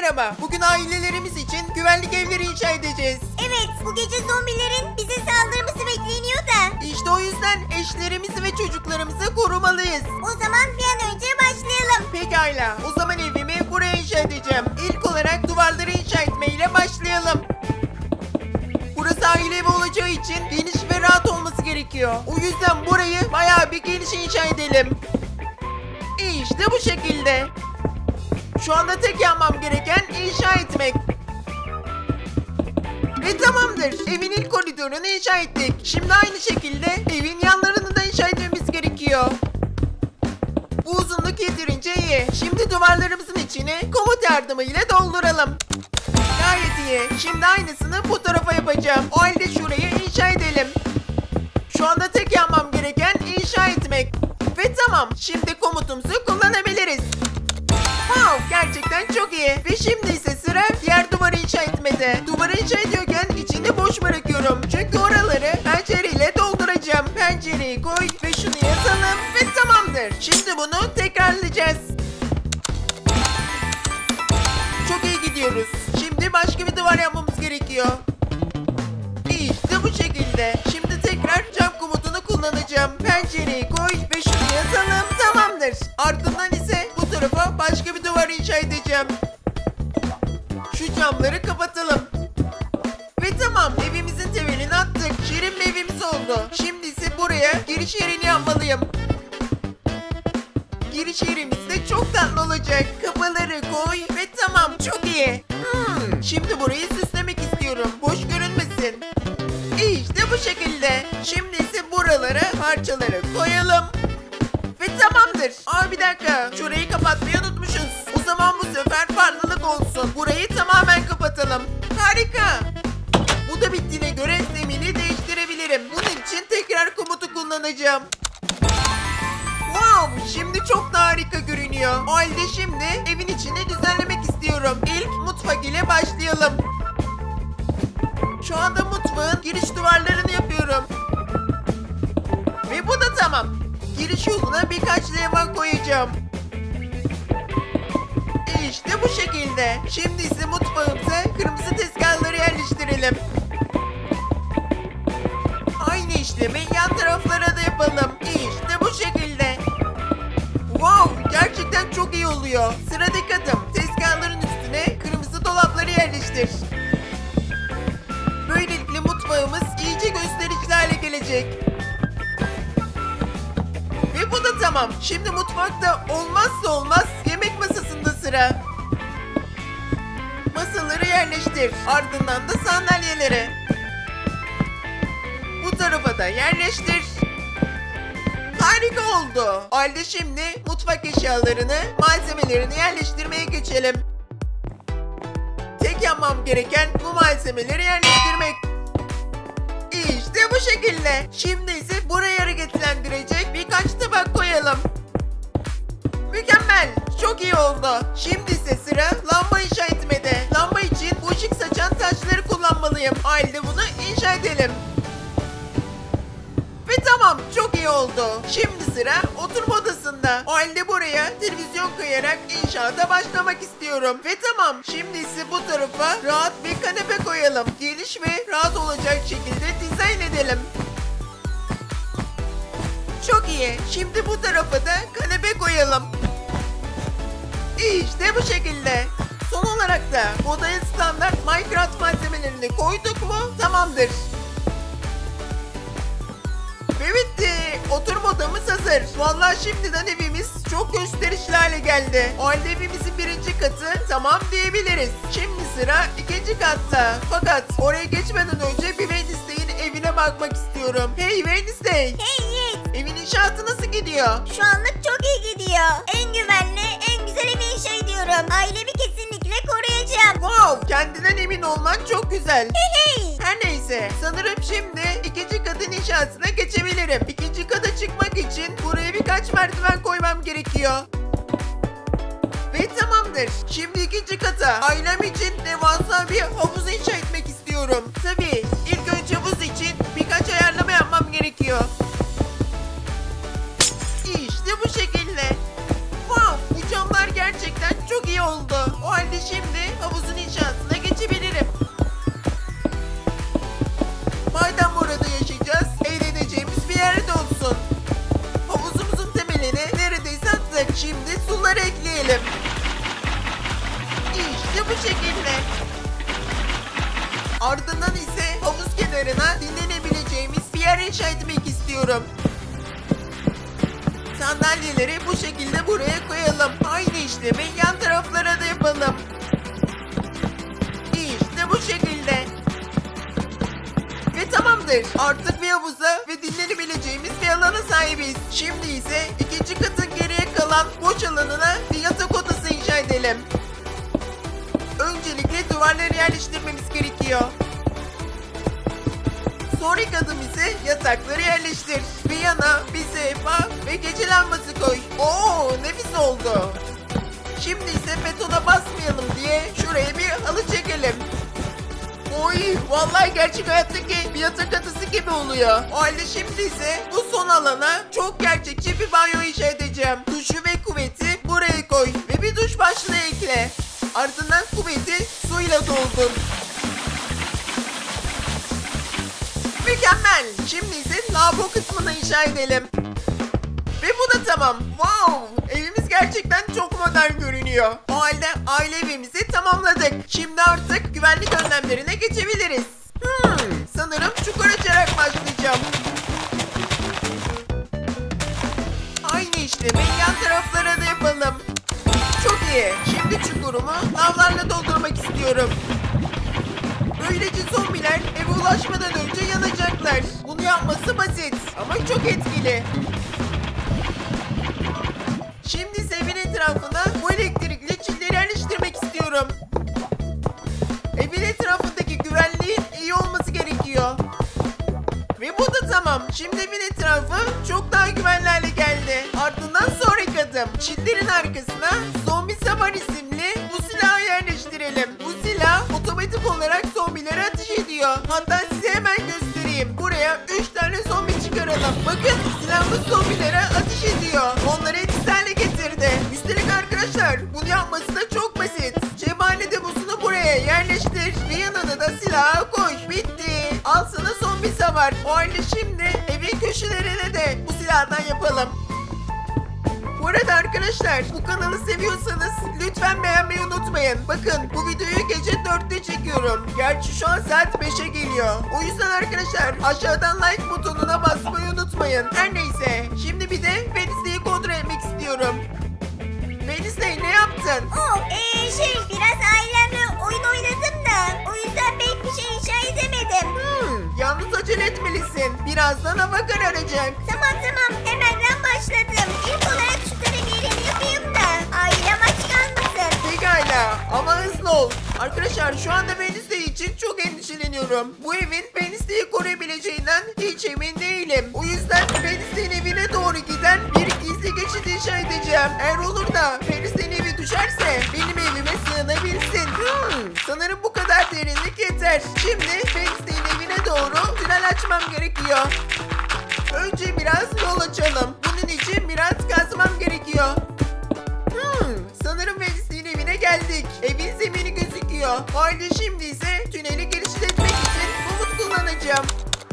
merhaba. Bugün ailelerimiz için güvenlik evleri inşa edeceğiz. Evet, bu gece zombilerin bize saldırması bekleniyor da. İşte o yüzden eşlerimizi ve çocuklarımızı korumalıyız. O zaman bir an önce başlayalım. Pekala, o zaman evimi buraya inşa edeceğim. İlk olarak duvarları inşa etmeyle başlayalım. Burası aile evi olacağı için geniş ve rahat olması gerekiyor. O yüzden burayı bayağı bir geniş inşa edelim. İşte bu şekilde. Şu anda tek yapmam gereken inşa etmek. Ve tamamdır. Evin ilk koridorunu inşa ettik. Şimdi aynı şekilde evin yanlarını da inşa etmemiz gerekiyor. Bu uzunluk yeterince iyi. Şimdi duvarlarımızın içini komut yardımıyla dolduralım. Gayet iyi. Şimdi aynısını bu tarafa yapacağım. O halde şurayı inşa edelim. Şu anda tek yapmam gereken inşa etmek. Ve tamam. Şimdi komutumuzu kullanabiliriz. Wow, gerçekten çok iyi. Ve şimdi ise sıra diğer duvarı inşa etmede. Duvarı inşa ediyorken içini boş bırakıyorum. Çünkü oraları pencereyle dolduracağım. Pencereyi koy ve şunu yazalım ve tamamdır. Şimdi bunu tekrarlayacağız. Çok iyi gidiyoruz. Şimdi başka bir duvar yapmamız gerekiyor. İşte bu şekilde. Şimdi tekrar cam komutunu kullanacağım. Pencereyi koy ve şunu yazalım. Tamamdır. Ardından ise bu tarafa başka bir duvar inşa edeceğim. Şu camları kapatalım. Ve tamam, evimizin temelini attık. Şirin bir evimiz oldu. Şimdi ise buraya giriş yerini yapmalıyım. Giriş yerimiz de çok tatlı olacak. Kapıları koy ve tamam, çok iyi. Şimdi burayı süslemek istiyorum. Boş görünmesin. İşte bu şekilde. Şimdi ise buralara parçaları koyalım. Ve tamamdır. Bir dakika. Şurayı kapatmayı unutmuşuz. O zaman bu sefer farklılık olsun. Burayı tamamen kapatalım. Harika. Bu da bittiğine göre zemini değiştirebilirim. Bunun için tekrar komutu kullanacağım. Wow, şimdi çok da harika görünüyor. O halde şimdi evin içini düzenlemek istiyorum. İlk mutfak ile başlayalım. Şu anda mutfağın giriş duvarlarını yapıyorum. Ve bu da tamam. Giriş yoluna birkaç levha koyacağım. İşte bu şekilde. Şimdi ise mutfağımıza kırmızı tezgahları yerleştirelim. Aynı işlemi yan taraflara da yapalım. İşte bu şekilde. Wow, gerçekten çok iyi oluyor. Sıradaki adım, tezgahların üstüne kırmızı dolapları yerleştir. Böylelikle mutfağımız iyice gösterişli hale gelecek. Ve bu da tamam. Şimdi mutfakta olmazsa olmaz yemek masasında sıra. Masaları yerleştir. Ardından da sandalyeleri. Bu tarafa da yerleştir. Harika oldu. O halde şimdi mutfak eşyalarını, malzemelerini yerleştirmeye geçelim. Tek yapmam gereken bu malzemeleri yerleştirmek. İşte bu şekilde. Şimdi ise burayı hareketlendirecek birkaç tabak koyalım. Mükemmel. Çok iyi oldu. Şimdi ise sıra lamba inşa etmede. Lamba için bu ışık saçan taşları kullanmalıyım. O halde bunu inşa edelim. Ve tamam, çok iyi oldu. Şimdi sıra oturma odasında. O halde buraya televizyon koyarak inşaata başlamak istiyorum. Ve tamam, şimdi ise bu tarafa rahat bir kanepe koyalım. Geniş ve rahat olacak şekilde dizayn edelim. Çok iyi. Şimdi bu tarafa da kanepe koyalım. İşte bu şekilde. Son olarak da odaya standart Minecraft malzemelerini koyduk mu tamamdır. Ve bitti. Oturma odamız hazır. Vallahi şimdiden evimiz çok gösterişli hale geldi. O halde evimizin birinci katı tamam diyebiliriz. Şimdi sıra ikinci katta. Fakat oraya geçmeden önce bir Wednesday'in evine bakmak istiyorum. Hey Wednesday. Hey Yiğit. Evin inşaatı nasıl gidiyor? Şu anlık çok iyi gidiyor. En güvenli, en güzel evi inşa ediyorum. Ailemi kesinlikle koruyacağım. Wow, kendinden emin olman çok güzel. Hey. Her neyse, sanırım şimdi ikinci katın inşaatına geçebilirim. İkinci kata çıkmak için buraya birkaç merdiven koymam gerekiyor. Ve tamamdır. Şimdi ikinci kata ailem için devasa bir havuz inşa etmek istiyorum. Tabii ilk önce havuz için birkaç ayarlama yapmam gerekiyor. İşte bu şekilde. Wow, bu camlar gerçekten çok iyi oldu. O halde şimdi bu şekilde. Ardından ise havuz kenarına dinlenebileceğimiz bir yer inşa etmek istiyorum. Sandalyeleri bu şekilde buraya koyalım. Aynı işlemi yan taraflara da yapalım. İşte bu şekilde. Ve tamamdır. Artık bir havuza ve dinlenebileceğimiz bir alana sahibiz. Şimdi ise ikinci katın geriye kalan boş alanına bir yatak odası inşa edelim. Öncelikle duvarları yerleştirmemiz gerekiyor. Sonraki adım ise yatakları yerleştir. Bir yana bir sehpa ve gece lambası koy. Oo, nefis oldu. Şimdi ise betona basmayalım diye şuraya bir halı çekelim. Oy, vallahi gerçek hayattaki bir yatak adası gibi oluyor. O halde şimdi ise bu son alana çok gerçekçi bir banyo inşa edeceğim. Duşu ve kuvveti buraya koy ve bir duş başlığı ekle. Ardından kuvveti suyla doldur. Mükemmel. Şimdi ise lavabo kısmını inşa edelim. Ve bu da tamam. Wow! Evimiz gerçekten çok modern görünüyor. O halde aile evimizi tamamladık. Şimdi artık güvenlik önlemlerine geçebiliriz. Sanırım çukur açarak başlayacağım. Aynı işlemi yan taraflara da yapalım. Çok iyi. Şimdi çukurumu lavlarla doldurmak istiyorum. Böylece zombiler eve ulaşmadan önce yanacaklar. Bunu yapması basit ama çok etkili. Şimdi ise evin etrafına bu elektrikli çilleri yerleştirmek istiyorum. Evin etrafındaki güvenliğin iyi olması gerekiyor. Ve bu da tamam. Şimdi evin etrafı çok daha güvenli hale geldi. Ardından sonraki adım. Çillerin arkasına Zombi Savar isimli bu silahı yerleştirelim. Bu silah otomatik olarak zombilere ateş ediyor. Hatta size hemen göstereyim. Buraya 3 tane zombi çıkaralım. Bakın silahımız zombilere ateş ediyor. Onları etkisiz hale getirdi. Üstelik arkadaşlar bunu yapması da çok basit. Cephane deposunu buraya yerleştir ve yanına da silahı koy. Bitti. Al sana zombi savar. O halde şimdi evin köşelerine de bu silahdan yapalım. Bu arada arkadaşlar bu kanalı seviyorsanız lütfen beğenmeyi unutmayın. Bakın bu videoyu gece 4'te çekiyorum. Gerçi şu an saat 5'e geliyor. O yüzden arkadaşlar aşağıdan like butonuna basmayı unutmayın. Her neyse şimdi bir de Wednesday'i kontrol etmek istiyorum. Wednesday ne yaptın? Biraz ailemle oyun oynadım da o yüzden pek bir şey inşa edemedim. Yalnız acele etmelisin. Birazdan hava kararacak. Tamam hemen başladım. İlk olarak şu yerini yapayım da ailem aç kalmasın. Pekala ama hızlı ol. Arkadaşlar şu anda Wednesday için çok endişeleniyorum. Bu evin Wednesday'i koruyabileceğinden hiç emin değilim. O yüzden Wednesday'in evine doğru giden bir gizli geçit inşa edeceğim. Eğer olur da Wednesday'in evi düşerse benim evime sığınabilsin. Sanırım bu kadar derinlik yeter. Şimdi Wednesday'in evine doğru tünel açmam gerekiyor. Önce biraz yol açalım. Bunun için biraz kazmam gerekiyor. Sanırım Wednesday'in evine geldik. Evin zemini gözüküyor. Haydi şimdi ise tüneli genişletmek için umut kullanacağım.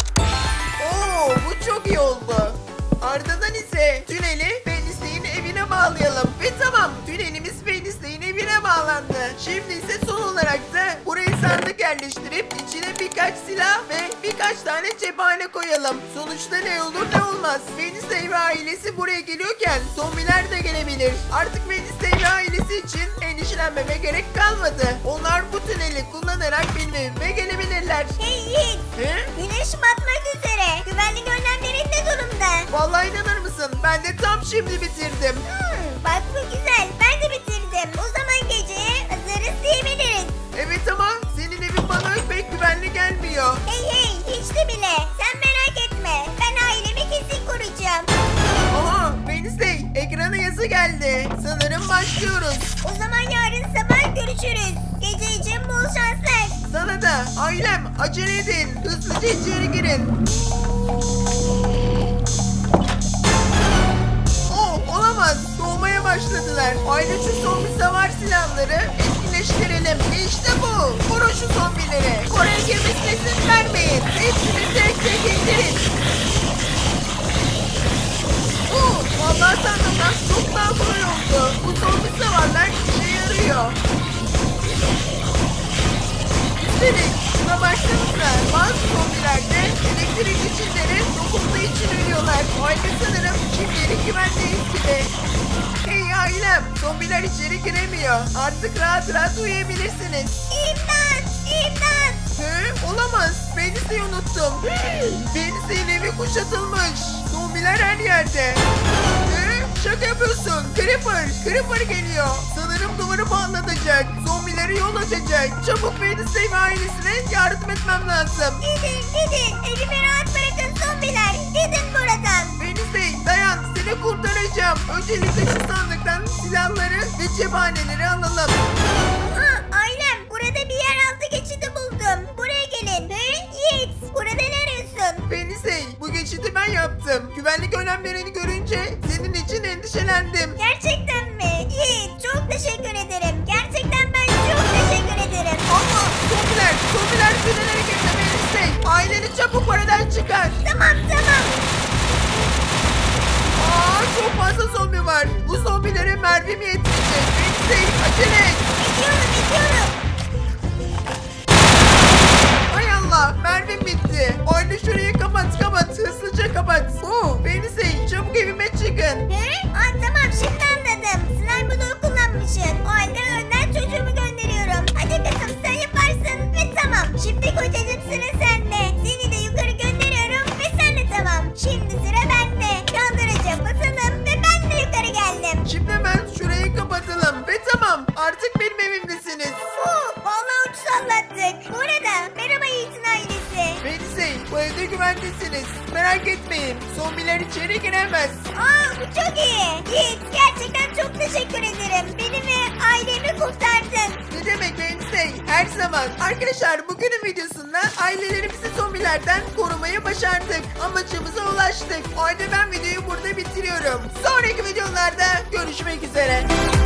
Oo, bu çok iyi oldu. Ardından ise tüneli Wednesday'in evine bağlayalım. Ve tamam, tünelimiz Wednesday'in evine bağlandı. Şimdi ise son olarak da buraya sandık yerleştirip içine birkaç silah ve birkaç tane cephane koyalım. Sonuçta ne olur ne olmaz. Wednesday ve ailesi buraya geliyorken zombiler de gelebilir. Artık Wednesday ve ailesi için endişelenmeme gerek kalmadı. Onlar bu tüneli kullanarak benim evime gelebilirler. Hey Yiğit, güneş batmak üzere. Güvenlik önlemlerin ne durumda? Vallahi inanır mısın? Ben de tam şimdi bitirdim. Bak bu güzel, ben de bitirdim. O zaman geceye hazırız diyebiliriz. Evet ama senin evin bana pek güvenli gelmiyor. Hey hiç de bile. Sen merak etme. Ben ailemi kesin koruyacağım. Aha, Wednesday, ekrana yazı geldi. Sanırım başlıyoruz. O zaman yarın sabah görüşürüz. Gece için bol şanslar. Sana da ailem acele edin. Hızlıca içeri girin. Oh, olamaz. Doğmaya başladılar. Aile şu zombi savar silahları etkileştirelim. İşte bu. Vurun şu zombileri. Oraya girmesine izin vermeyin. Hepsini tek tek indirin. Vallahi sandığımdan çok daha kolay oldu. Bu zombi savarlar işe yarıyor. Üstelik şuna baksanıza. Bazı zombilerde elektrik geçişleri dokunduğu için ölüyorlar. O halde sanırım şimdilik güvendeyiz gibi. Hey ailem, zombiler içeri giremiyor. Artık rahat rahat uyuyabilirsiniz. İmdat! İmdat! Olamaz. Venüs'ü unuttum. Venüs'ün evi kuşatılmış. Zombiler her yerde. Şaka yapıyorsun. Creeper geliyor. Sanırım duvarı patlatacak. Zombileri yol açacak. Çabuk Venüs evi ailesine yardım etmem lazım. Gidin. Evimi rahat bırakın zombiler. Gidin buradan. Venüs dayan. Seni kurtaracağım. Öncelikle şu sandıktan silahları ve cephaneleri alalım. Ailem burada bir yeraltı geçidi buldum. Buraya gelin. Yiğit burada ne arıyorsun? Venüs bu geçidi ben yaptım. Güvenlik önlemlerini görünce senin için endişelendim. Gerçekten mi? Yiğit çok teşekkür ederim. Gerçekten ben çok teşekkür ederim. Ama zombiler güzel hareketle Venüs. Aileni çabuk oradan çıkar. Tamam. Çok fazla zombi var. Bu zombilere mermim yetmeyecek. Venüs acele et. Ediyorum. Hay Allah, mermim bitti. Oyunu şurayı kapat. Hızlıca kapat. Venüs çabuk evime çıkın. Tamam şimdi anladım. Slime bloğu kullanmışsın. O halde önden çocuğumu gönderiyorum. Hadi kızım sen yaparsın ve tamam. Şimdi kocacık sıra sende. Seni de yukarı gönderiyorum ve sen de tamam. Şimdi sıra bende. Kaldıraca basalım ve ben de yukarı geldim. Şimdi hemen şurayı kapatalım. Ve tamam, artık benim evimdesiniz. Vallahi uç sallattık. Bu arada merhaba Yiğit'in ailesi. Venüs bu evde güvendesiniz. Merak etmeyin, zombiler içeri giremez. Bu çok iyi. Yiğit gerçekten çok teşekkür ederim. Beni ve ailemi kurtardın. Ne demek Venüs her zaman. Arkadaşlar bugünün videosunda ailelerimizi zombilerden korumaya başardık. Amacımıza ulaştık. O halde ben videoyu burada bitiriyorum. Sonraki videolarda görüşmek üzere.